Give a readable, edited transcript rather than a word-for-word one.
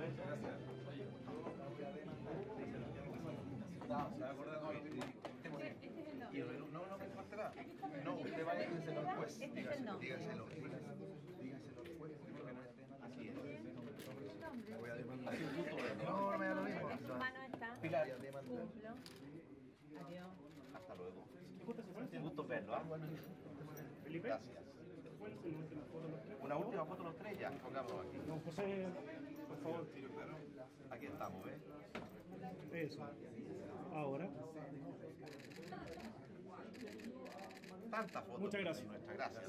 No, se va a acordar hoy. Y no me importará. No, usted vaya a dígaselo al juez. Dígaselo al juez. Así es. Me voy a demandar. No, me da lo mismo. En su mano está. Pilar. Cumplo. Adiós. Hasta luego. Un gusto verlo. Felipe. Gracias. ¿Cuál es la última foto de los tres? Una última foto los tres ya. Pongámoslo aquí. Don José, por favor. Aquí estamos, ¿ves? Eso. Ahora. Tantas fotos. Muchas gracias. Nuestra gracias.